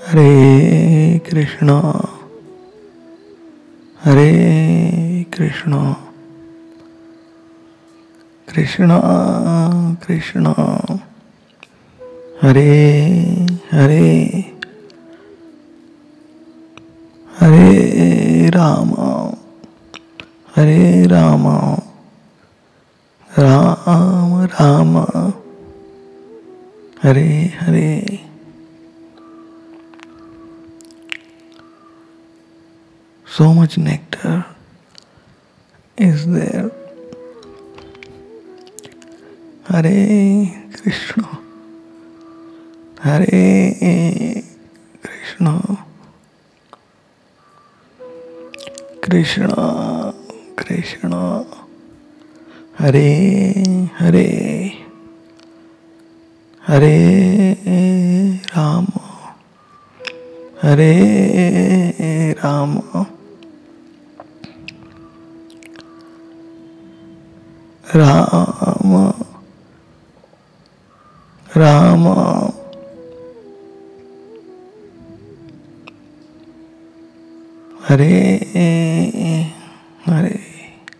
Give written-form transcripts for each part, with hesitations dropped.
Hare Krishna, Hare Krishna, Krishna Krishna, Hare Hare, Hare Rama, Hare Rama, Rama Rama, Hare Hare. So much nectar is there. Hare Krishna, Hare Krishna, Krishna Krishna, Hare Hare, Hare Rama, Hare Rama, Rama Rama, Hare Hare.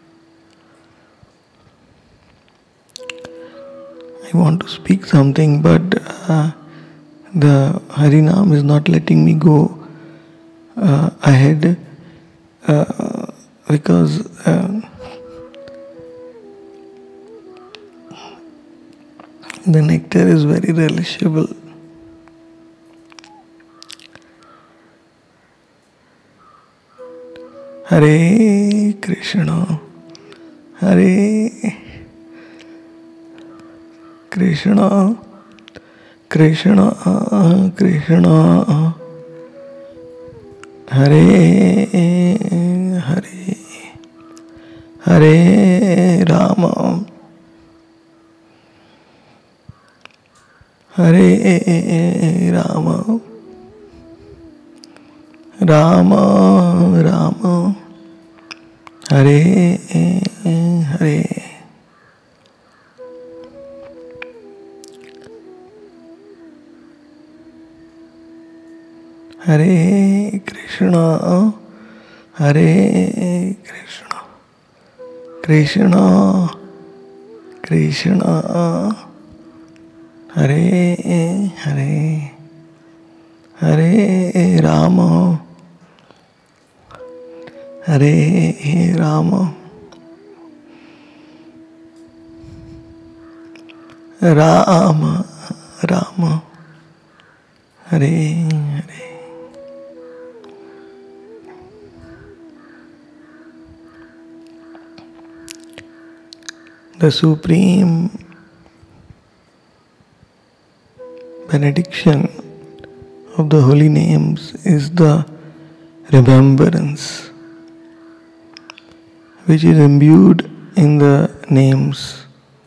I want to speak something, but the Harinam is not letting me go ahead because the nectar is very relishable. Hare Krishna, Hare Krishna, Krishna Krishna, Hare Hare, Hare Rama, Hare Rama, Rama Rama, Hare Hare. Hare Krishna, Hare Krishna, Krishna Krishna, Hare Hare, Hare Rama, Hare Rama, Rama Rama, Hare Hare. The supreme benediction of the holy names is the remembrance, which is imbued in the names.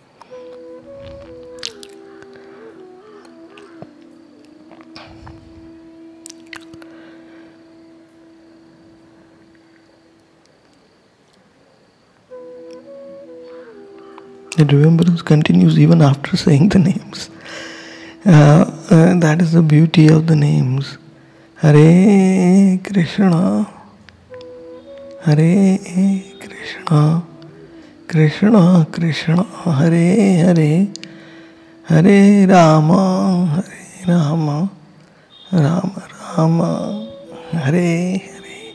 The remembrance continues even after saying the names. That is the beauty of the names. Hare Krishna, Hare Krishna, Krishna Krishna, Hare Hare, Hare Rama, Hare Rama, Rama Rama, Hare Hare.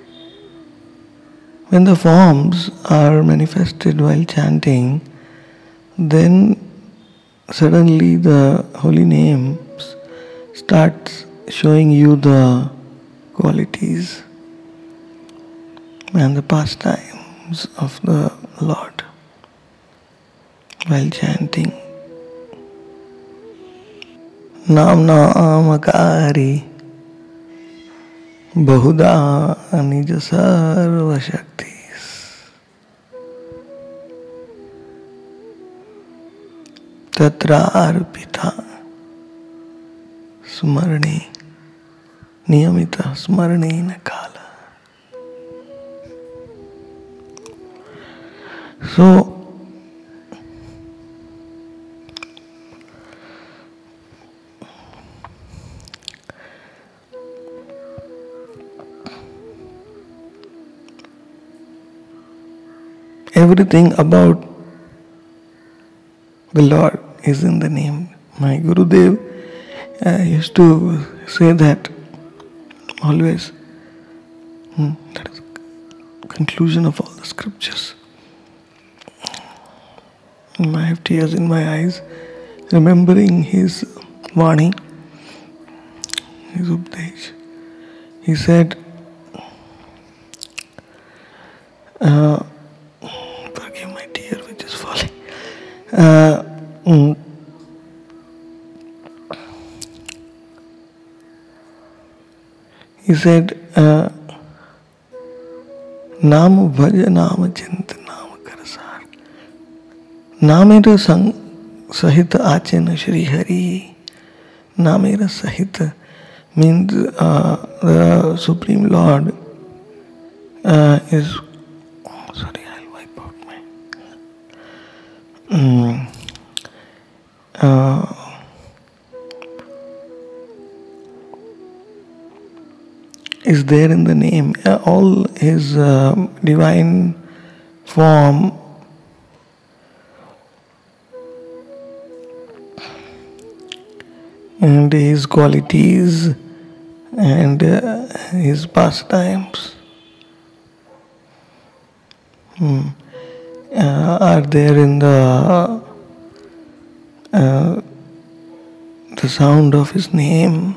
When the forms are manifested while chanting, then suddenly the holy names starts showing you the qualities and the pastimes of the Lord while chanting. Nam Namakari Bahuda Nija Sarva Shaktis. Tatra Arpita Smarani Niyamita Smarani Nakala. So, everything about the Lord is in the name. My Gurudeva used to say that always. That is the conclusion of all the scriptures. I have tears in my eyes, remembering his Vani, his Updesh. He said, forgive my tear which is falling. He said, Naam bhaja naam chint naam karasar. Namera sahit achena Shri Hari. Namera sahit means the Supreme Lord is. Sorry, I'll wipe out my. Is there in the name. All his divine form and his qualities and his pastimes are there in the sound of his name.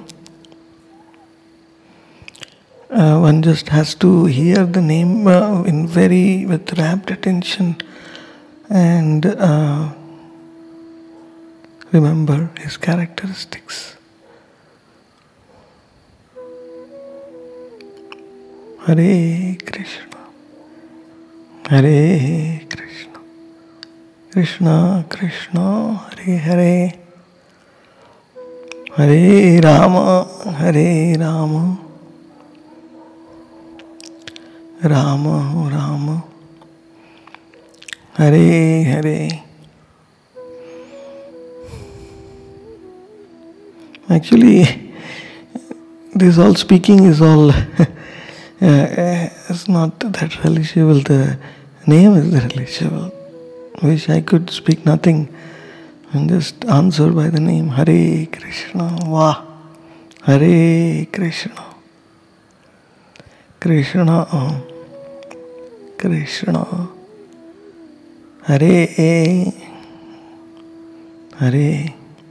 One just has to hear the name with rapt attention and remember his characteristics. Hare Krishna, Hare Krishna, Krishna Krishna, Hare Hare, Hare Rama, Hare Rama, Rama Rama, Hare Hare. Actually, this all speaking is all it's not that relishable. The name is relishable. Wish I could speak nothing and just answer by the name. Hare Krishna. Wow. Hare Krishna. Krishna. Krishna. Hare. Hare.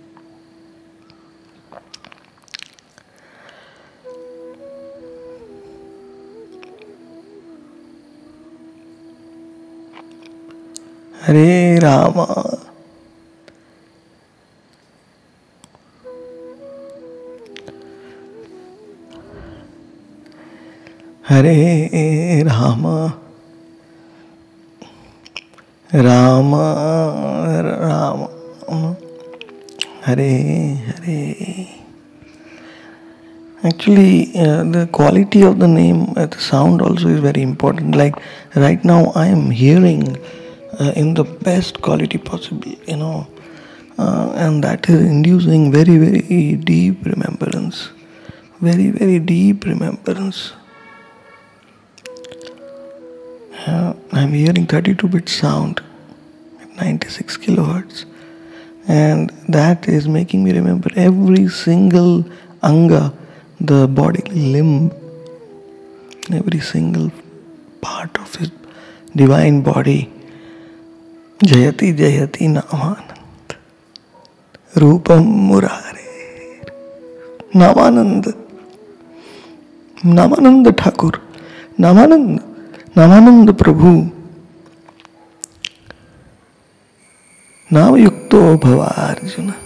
Hare Rama. Hare Rama. Rama Rama. Hare Hare. Actually, the quality of the name, the sound also is very important. Like right now, I am hearing in the best quality possible, and that is inducing very, very deep remembrance. Very, very deep remembrance. I'm hearing 32-bit sound at 96 kilohertz, and that is making me remember every single anga, the bodily limb, every single part of his divine body. Jayati Jayati Namanand Rupam Murare Namanand Namanand Thakur Namanand Prabhu Nam Yukto Bhava Arjuna.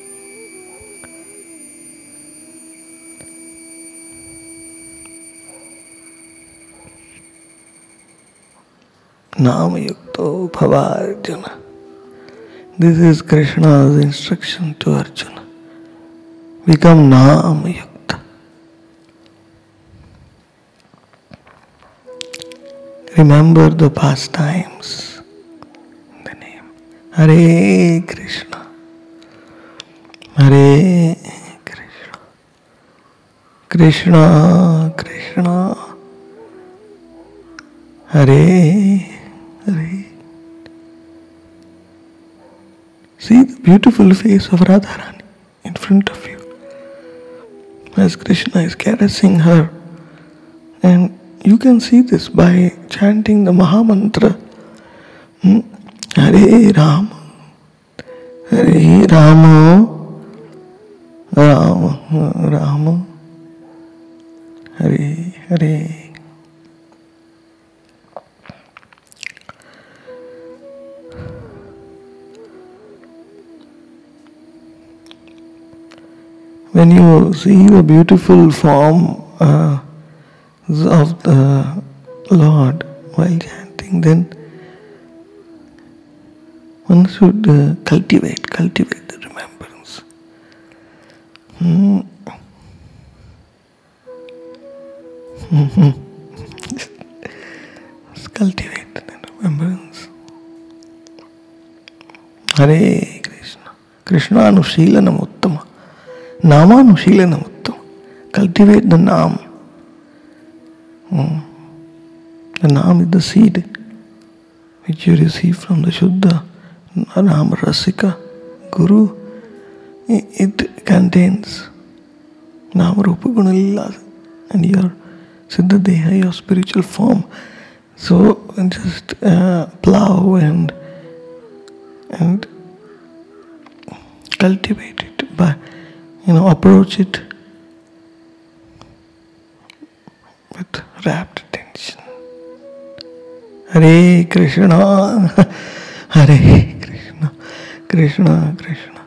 Nam Yukto Bhava Arjuna. This is Krishna's instruction to Arjuna. Become Nam Yukta. Remember the pastimes. The name. Hare Krishna. Hare Krishna. Krishna Krishna. Hare Hare. See the beautiful face of Radharani in front of you as Krishna is caressing her. And you can see this by chanting the Maha Mantra. Hare Rama, Hare Rama, Rama Rama, Hare Hare. When you see the beautiful form of the Lord while chanting, then one should cultivate the remembrance. Just cultivate the remembrance. Hare Krishna. Krishna Anushilanam Uttama. Nama Anushilanam Uttama. Cultivate the Nam. The Nam is the seed which you receive from the Shuddha Ram Rasika Guru. It contains Nam Rupa Guna Lila and your Siddha Deha, your spiritual form. So just plow and cultivate it by, approach it with rapt attention. Hare Krishna, Hare Krishna, Krishna Krishna,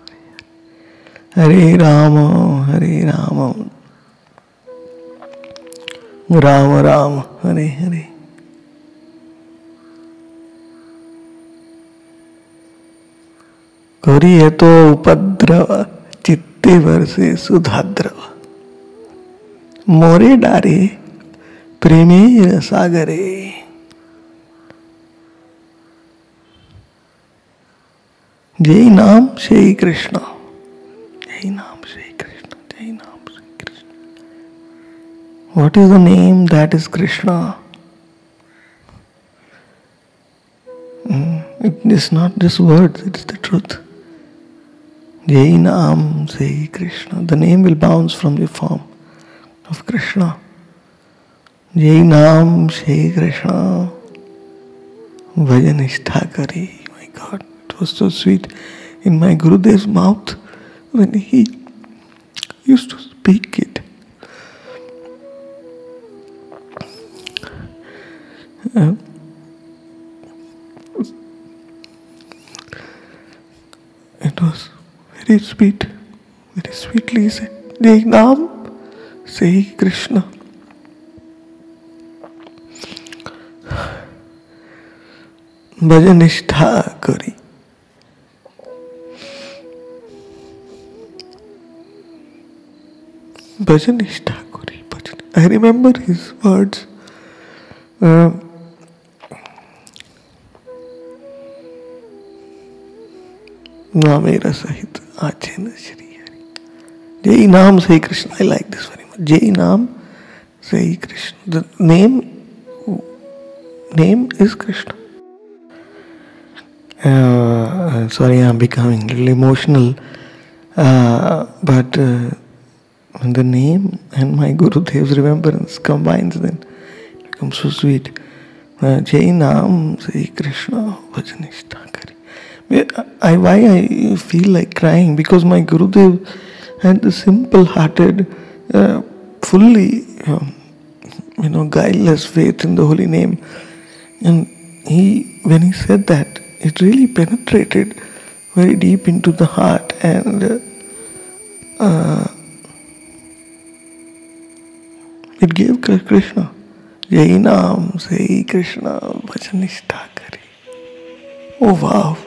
Hare Rama, Hare Rama, Rama Rama, Hare Hare. करियतो उपद्रव चित्ते वर्षे सुधाद्रव मोरे डारे प्रेमे सागरे. जय नाम श्री कृष्ण, जय नाम श्री कृष्ण, जय नाम Shri Krishna. What is the name? That is Krishna. It is not just words, it is the truth. Jai Nam Sai Krishna. The name will bounce from the form of Krishna. Jai Nam Sai Krishna. Bhajanistha Kari. My God, it was so sweet in my Gurudev's mouth when he used to speak it. It was very sweet, very sweetly said. Jai Nam Sai Krishna. Bhajanistha Kari. Bhajanistha Kari. I remember his words. Namera Sahit Achena Shri Hari. Jai Nam Sai Krishna. I like this very much. Jai Nam Sai Krishna. The name is Krishna. Sorry, I'm becoming a little emotional. But when the name and my Gurudev's remembrance combines, then it becomes so sweet. Jai Nam Sai Krishna Bhajanistha Kari. Why I feel like crying? Because my Gurudev had the simple-hearted, fully, guileless faith in the holy name. And when he said that, it really penetrated very deep into the heart, and it gave Krishna. Jai Nam Sai Krishna Bhajanistha Kari. Oh wow!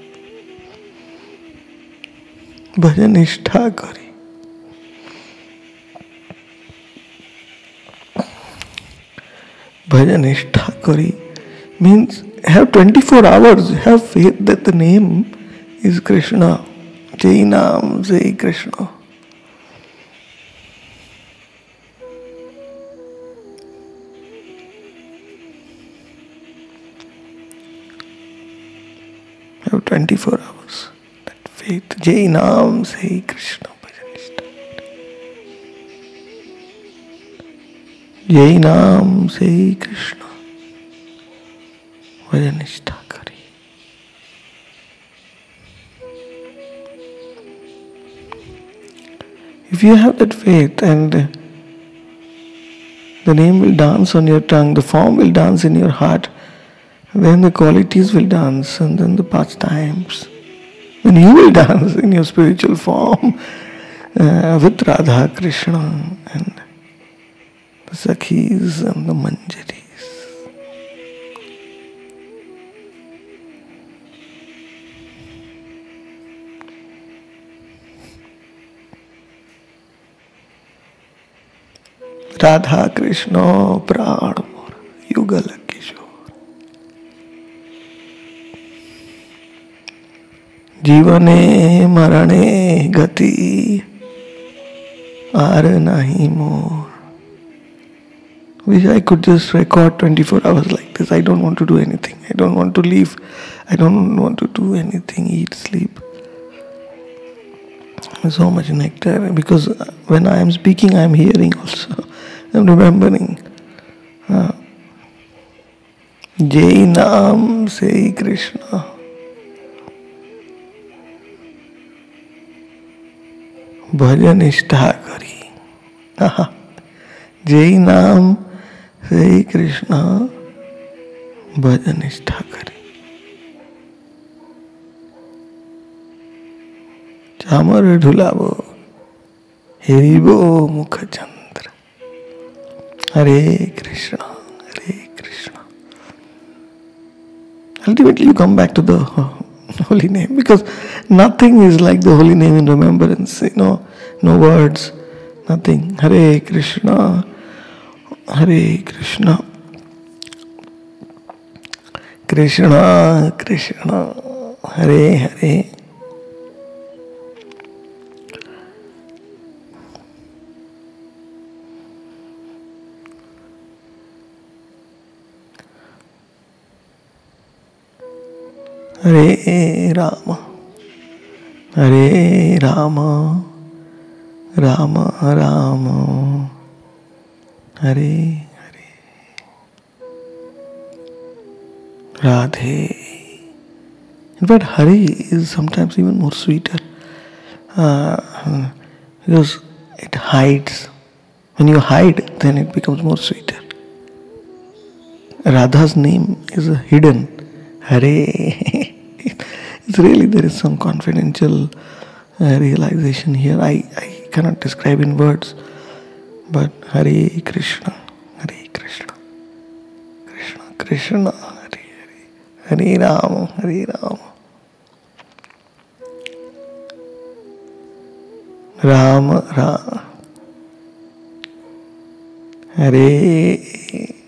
Bhajanistha Kari. Bhajanistha Kari means have 24 hours, have faith that the name is Krishna. Jai Nam Sai Krishna. Have 24 hours. faith. Jai Naam se hi Krishna bhajan start. Jai Naam se hi Krishna bhajan start kari. If you have that faith and the name will dance on your tongue, the form will dance in your heart, then the qualities will dance, and then the pastimes. Then you will dance in your spiritual form with Radha Krishna and the Sakhis and the Manjaris. Radha Krishna Pran Mor Yugal Kishore. Jivane Marane Gati Ar Nahi More. Wish I could just record 24 hours like this. I don't want to do anything. I don't want to leave. I don't want to do anything, eat, sleep. There's so much nectar because when I am speaking, I am hearing also. I'm remembering. Jai Naam se Krishna. Bhajan Ishtha Kari. Jai Naam se Krishna. Bhajan Ishtha Kari. Chamar Dhulabo. Heribo Mukha Chandra. Hare Krishna. Hare Krishna. Ultimately you come back to the holy name because nothing is like the holy name in remembrance. No words, nothing. Hare Krishna. Hare Krishna. Krishna Krishna. Hare Hare. Hare Rama, Hare Rama, Rama Rama, Hare Hare, Radhe. In fact, Hare is sometimes even more sweeter because it hides. When you hide, then it becomes more sweeter. Radha's name is hidden. Hare. It's really, there is some confidential realization here. I cannot describe in words. But Hare Krishna, Hare Krishna, Krishna Krishna, Hare Hare, Hare Rama, Hare Rama, Rama Rama, Hare